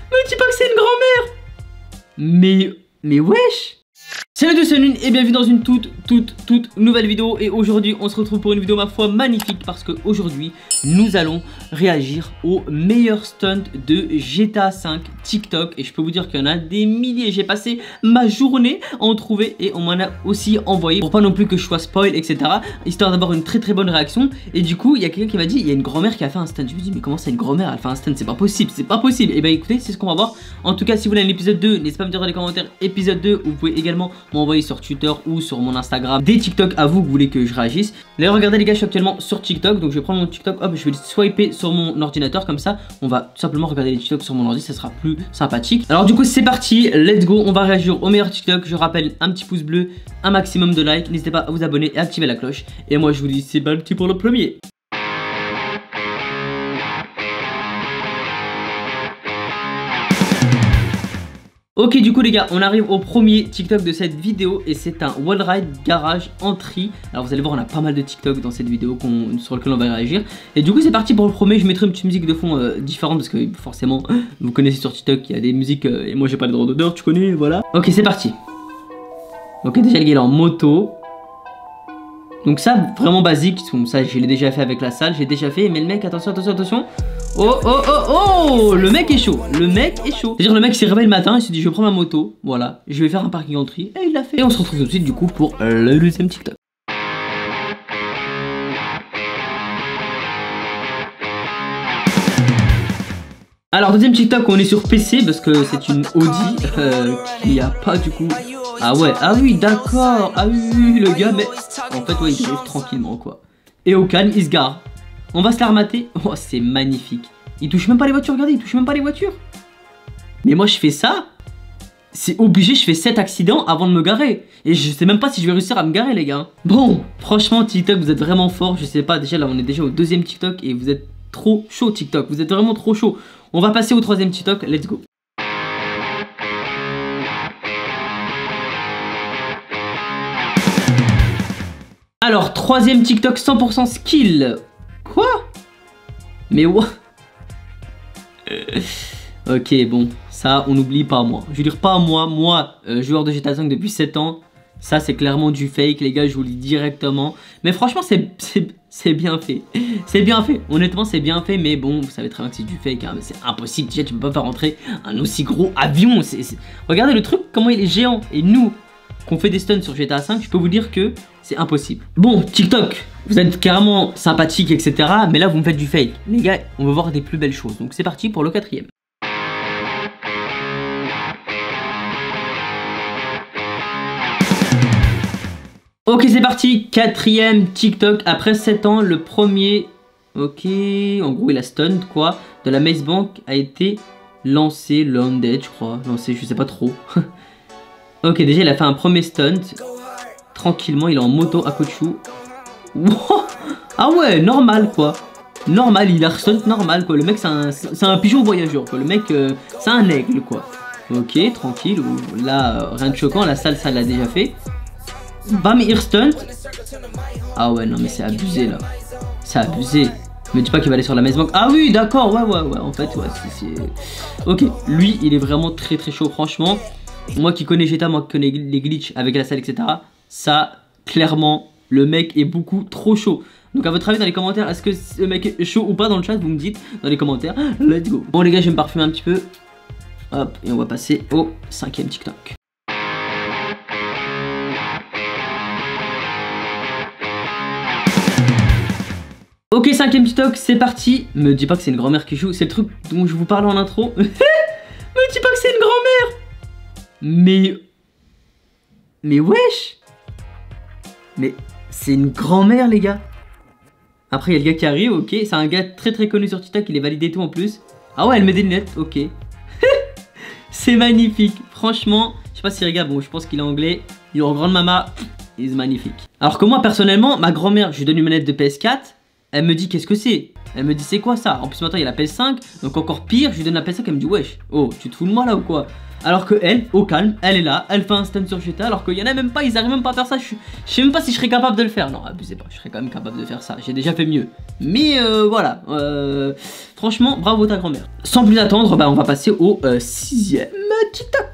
Me dis pas que c'est une grand-mère. Mais wesh. Salut à tous, c'est Lune et bienvenue dans une toute nouvelle vidéo. Et aujourd'hui on se retrouve pour une vidéo ma foi magnifique, parce que aujourd'hui nous allons réagir aux meilleurs stunts de GTA 5 TikTok. Et je peux vous dire qu'il y en a des milliers. J'ai passé ma journée à en trouver et on m'en a aussi envoyé, pour pas non plus que je sois spoil etc, histoire d'avoir une très bonne réaction. Et du coup il y a quelqu'un qui m'a dit il y a une grand-mère qui a fait un stunt. Je me dis mais comment ça une grand-mère elle fait un stunt? C'est pas possible, c'est pas possible. Et bah écoutez, c'est ce qu'on va voir. En tout cas si vous voulez l'épisode 2, n'hésitez pas à me dire dans les commentaires épisode 2. Vous pouvez également m'envoyer sur Twitter ou sur mon Instagram des TikTok à vous que vous voulez que je réagisse. D'ailleurs regardez les gars, je suis actuellement sur TikTok, donc je vais prendre mon TikTok, hop, je vais le swiper sur mon ordinateur, comme ça on va tout simplement regarder les TikTok sur mon ordi, ça sera plus sympathique. Alors du coup c'est parti, let's go, on va réagir au meilleur TikTok. Je rappelle, un petit pouce bleu, un maximum de likes, n'hésitez pas à vous abonner et activer la cloche. Et moi je vous dis c'est parti pour le premier. Ok, du coup les gars, on arrive au premier TikTok de cette vidéo et c'est un Wallride Garage Entry. Alors vous allez voir, on a pas mal de TikTok dans cette vidéo sur lequel on va réagir. Et du coup c'est parti pour le premier. Je mettrai une petite musique de fond différente parce que forcément vous connaissez sur TikTok, il y a des musiques et moi j'ai pas le droit d'odeur, tu connais, voilà. Ok, c'est parti. Ok, déjà le gars il est en moto. Donc ça vraiment basique, ça je l'ai déjà fait avec la salle, j'ai déjà fait. Mais le mec, attention. Oh, le mec est chaud, C'est-à-dire le mec s'est réveillé le matin, il s'est dit je prends ma moto, voilà, je vais faire un parking entry, et il l'a fait. Et on se retrouve tout de suite du coup pour le deuxième TikTok. Alors deuxième TikTok, on est sur PC parce que c'est une Audi qui a pas du coup... Ah ouais, ah oui d'accord, ah oui le gars, mais en fait ouais il arrive tranquillement quoi. Et au calme il se gare. On va se la remater. Oh c'est magnifique. Il touche même pas les voitures, regardez, il touche même pas les voitures. Mais moi je fais ça, c'est obligé, je fais 7 accidents avant de me garer. Et je sais même pas si je vais réussir à me garer les gars. Bon, franchement TikTok vous êtes vraiment fort, je sais pas, déjà là on est déjà au deuxième TikTok et vous êtes trop chaud TikTok, vous êtes vraiment trop chaud. On va passer au troisième TikTok, let's go. Alors, troisième TikTok 100% skill. Quoi? Mais what? Ok, bon, ça on n'oublie pas moi. Je veux dire pas moi, joueur de GTA 5 depuis 7 ans. Ça c'est clairement du fake les gars, je vous le dis directement. Mais franchement c'est bien fait. C'est bien fait, honnêtement c'est bien fait. Mais bon, vous savez très bien que c'est du fake hein. C'est impossible, déjà tu peux pas faire rentrer un aussi gros avion. Regardez le truc, comment il est géant. Et nous qu'on fait des stunts sur GTA 5, je peux vous dire que c'est impossible. Bon, TikTok, vous êtes carrément sympathique, etc. Mais là, vous me faites du fake. Les gars, on veut voir des plus belles choses. Donc c'est parti pour le quatrième. Ok, c'est parti. Quatrième TikTok. Après 7 ans, le premier... Ok, en gros, il a stunt, quoi. De la Maze Bank a été lancé, landed, je crois. Lancé, je sais pas trop. Ok, déjà il a fait un premier stunt. Tranquillement, il est en moto à Kochou. Wow. Ah ouais, normal quoi. Normal, il a stunt normal quoi. Le mec c'est un pigeon voyageur quoi. Le mec c'est un aigle quoi. Ok, tranquille. Là, rien de choquant, la salle ça l'a déjà fait. Bam, il stunt. Ah ouais, non mais c'est abusé là. C'est abusé. Me dis pas qu'il va aller sur la Maze Bank. Ah oui, d'accord, ouais. En fait, ouais, c'est... Ok, lui, il est vraiment très chaud franchement. Moi qui connais GTA, moi qui connais les glitches avec la salle, etc. Ça, clairement, le mec est beaucoup trop chaud. Donc à votre avis dans les commentaires, est-ce que ce mec est chaud ou pas dans le chat? Vous me dites dans les commentaires. Let's go. Bon les gars, je vais me parfumer un petit peu. Hop, et on va passer au cinquième TikTok. Ok, cinquième TikTok, c'est parti. Me dis pas que c'est une grand-mère qui joue. C'est le truc dont je vous parlais en intro. Me dis pas que c'est une grand-mère. Mais wesh. Mais c'est une grand-mère les gars. Après il y a le gars qui arrive, ok. C'est un gars très connu sur TikTok, il est validé tout en plus. Ah ouais, elle met des lunettes, ok. C'est magnifique, franchement. Je sais pas si regarde, bon je pense qu'il est anglais. Il est en grande mama, il est magnifique. Alors que moi personnellement, ma grand-mère, je lui donne une manette de PS4. Elle me dit qu'est-ce que c'est? Elle me dit c'est quoi ça? En plus maintenant il y a la PS5, donc encore pire, je lui donne la PS5, elle me dit wesh, oh tu te fous de moi là ou quoi? Alors que elle, au calme, elle est là, elle fait un stun sur GTA, alors qu'il y en a même pas, ils arrivent même pas à faire ça, je sais même pas si je serais capable de le faire. Non, abusez pas, je serais quand même capable de faire ça, j'ai déjà fait mieux. Mais voilà, franchement, bravo ta grand-mère. Sans plus attendre, bah, on va passer au 6ème TikTok.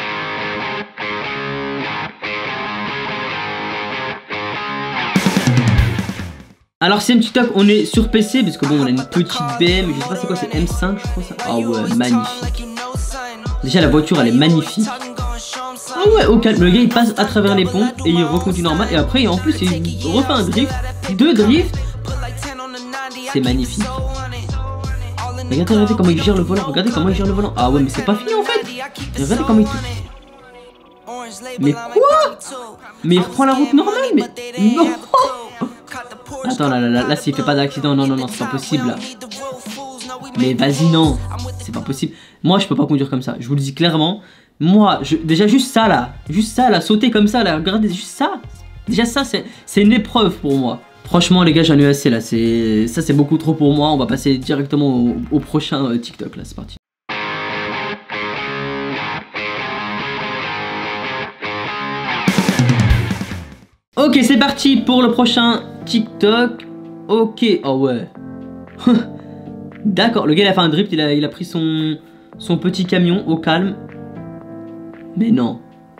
Alors c'est un TikTok, on est sur PC parce que bon on a une petite BM, je sais pas c'est quoi, c'est M5 je crois ça. Ah ouais, magnifique. Déjà la voiture elle est magnifique. Ah ouais, au calme, le gars il passe à travers les ponts et il recontinue normal et après en plus il refait un drift, 2 drifts. C'est magnifique. Regardez comment il gère le volant, regardez comment il gère le volant. Ah ouais mais c'est pas fini en fait. Regardez comment il touche. Mais quoi? Mais il reprend la route normale, mais non. Attends là s'il fait pas d'accident, non c'est pas possible là. Mais vas-y non, c'est pas possible. Moi je peux pas conduire comme ça, je vous le dis clairement. Moi, déjà juste ça là, sauter comme ça là, regardez juste ça. Déjà ça c'est une épreuve pour moi. Franchement les gars j'en ai assez là, ça c'est beaucoup trop pour moi. On va passer directement au prochain TikTok là, c'est parti. Ok c'est parti pour le prochain TikTok. Ok, oh ouais. D'accord, le gars il a fait un drift, il a pris son petit camion au calme. Mais non.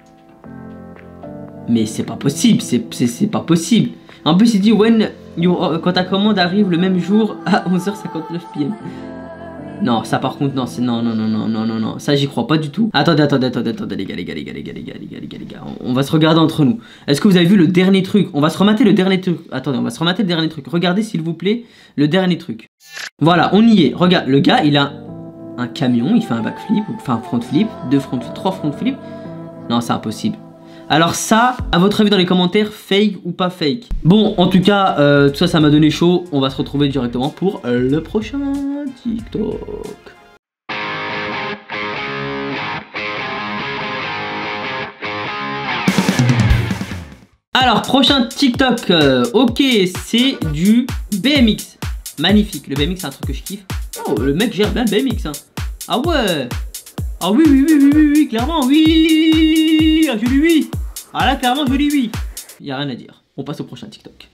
Mais c'est pas possible, c'est pas possible. En plus il dit quand ta commande arrive le même jour à 11h59 PM. Non, ça par contre, non, c'est non, ça j'y crois pas du tout. Attendez, les gars, on va se regarder entre nous. Est-ce que vous avez vu le dernier truc? On va se remater le dernier truc. Attendez, on va se remater le dernier truc. Regardez s'il vous plaît le dernier truc. Voilà, on y est. Regarde, le gars, il a un camion, il fait un backflip, enfin un front flip, 2 front flip, 3 front flip. Non, c'est impossible. Alors ça, à votre avis dans les commentaires, fake ou pas fake? Bon, en tout cas, tout ça, ça m'a donné chaud. On va se retrouver directement pour le prochain TikTok. Alors, prochain TikTok, ok, c'est du BMX. Magnifique, le BMX c'est un truc que je kiffe. Oh, le mec gère bien le BMX, hein. Ah ouais. Ah oui, clairement, oui. Ah, je dis oui. Ah là, clairement, je dis oui. Y a rien à dire. On passe au prochain TikTok.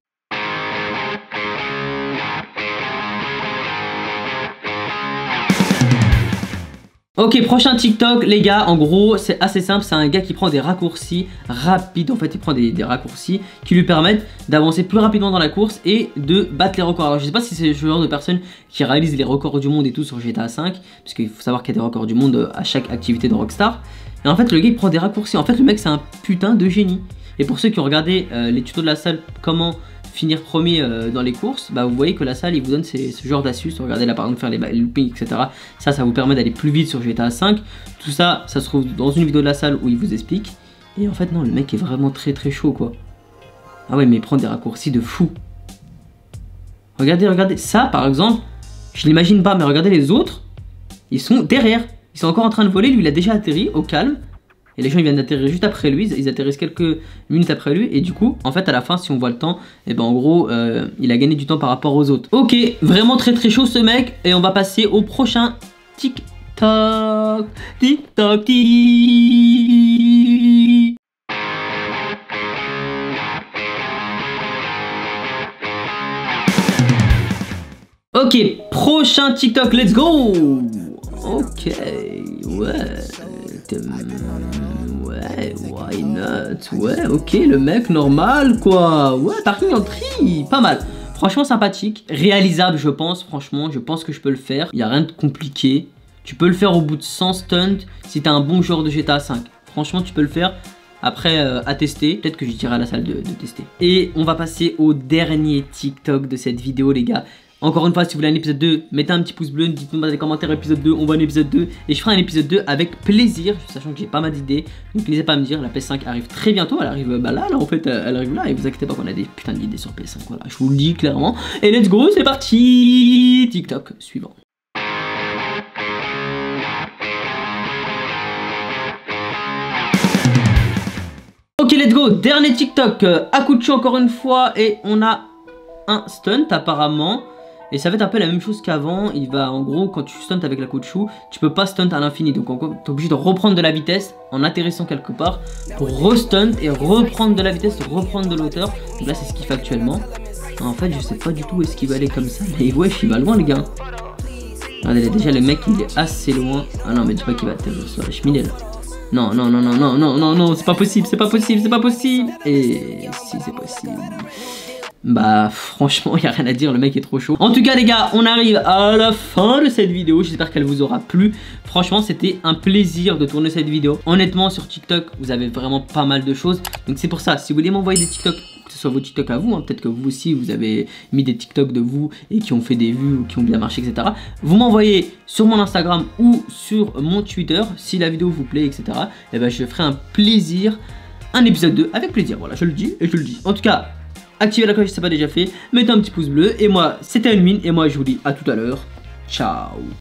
Ok, prochain TikTok, les gars, en gros, c'est assez simple, c'est un gars qui prend des raccourcis rapides, en fait, il prend des raccourcis qui lui permettent d'avancer plus rapidement dans la course et de battre les records. Alors, je sais pas si c'est le genre de personne qui réalise les records du monde et tout sur GTA 5, parce qu'il faut savoir qu'il y a des records du monde à chaque activité de Rockstar. Et en fait, le gars, il prend des raccourcis. En fait, le mec, c'est un putain de génie. Et pour ceux qui ont regardé les tutos de la salle, comment finir premier dans les courses, bah vous voyez que la salle il vous donne ce genre d'astuces. Regardez là par exemple faire les loopings etc. Ça vous permet d'aller plus vite sur GTA 5. Tout ça, ça se trouve dans une vidéo de la salle où il vous explique. Et en fait non, le mec est vraiment très chaud quoi. Ah ouais mais il prend des raccourcis de fou. Regardez, ça par exemple, je l'imagine pas mais regardez les autres, ils sont derrière. Ils sont encore en train de voler, lui il a déjà atterri au calme. Et les gens ils viennent d'atterrir juste après lui, ils atterrissent quelques minutes après lui. Et du coup, en fait à la fin si on voit le temps, et ben en gros il a gagné du temps par rapport aux autres. Ok, vraiment très chaud ce mec. Et on va passer au prochain TikTok. Ok, prochain TikTok, let's go. Ok, ouais, why not? Ouais, ok, le mec normal quoi. Ouais, parking entry, pas mal. Franchement sympathique, réalisable je pense, franchement, je pense que je peux le faire. Il n'y a rien de compliqué. Tu peux le faire au bout de 100 stunts si t'es un bon joueur de GTA 5. Franchement, tu peux le faire. Après, à tester, peut-être que je dirai à la salle de tester. Et on va passer au dernier TikTok de cette vidéo les gars. Encore une fois, si vous voulez un épisode 2, mettez un petit pouce bleu, dites-nous dans les commentaires épisode 2, on va un épisode 2. Et je ferai un épisode 2 avec plaisir, sachant que j'ai pas mal d'idées. Donc n'hésitez pas à me dire, la PS5 arrive très bientôt, elle arrive là en fait, elle arrive là. Et vous inquiétez pas qu'on a des putains d'idées sur PS5, voilà, je vous le dis clairement. Et let's go, c'est parti. TikTok suivant. Ok, let's go, dernier TikTok, à coup de chaud encore une fois, et on a un stunt apparemment. Et ça va être un peu la même chose qu'avant. Il va, en gros, quand tu stunts avec la caoutchouc, tu peux pas stunt à l'infini. Donc tu es obligé de reprendre de la vitesse en atterrissant quelque part pour re-stunt et reprendre de la vitesse, reprendre de l'hauteur. Donc là, c'est ce qu'il fait actuellement. En fait, je sais pas du tout où est-ce qu'il va aller comme ça. Mais ouais, il va loin, les gars. Regardez, déjà, le mec, il est assez loin. Ah non, mais dis pas qu'il va atterrir sur la cheminée là. Non, non, non, non, non, non, non, non, c'est pas possible, c'est pas possible, c'est pas possible. Et si c'est possible. Bah franchement il n'y a rien à dire, le mec est trop chaud. En tout cas les gars, on arrive à la fin de cette vidéo. J'espère qu'elle vous aura plu. Franchement c'était un plaisir de tourner cette vidéo. Honnêtement sur TikTok vous avez vraiment pas mal de choses. Donc c'est pour ça, si vous voulez m'envoyer des TikTok, que ce soit vos TikTok à vous, hein, peut-être que vous aussi vous avez mis des TikTok de vous et qui ont fait des vues ou qui ont bien marché, etc. Vous m'envoyez sur mon Instagram ou sur mon Twitter si la vidéo vous plaît, etc. Et ben je ferai un plaisir, un épisode 2 avec plaisir. Voilà, je le dis et je le dis. En tout cas, activez la cloche si ce n'est pas déjà fait, mettez un petit pouce bleu, et moi c'était Unmin, et moi je vous dis à tout à l'heure, ciao.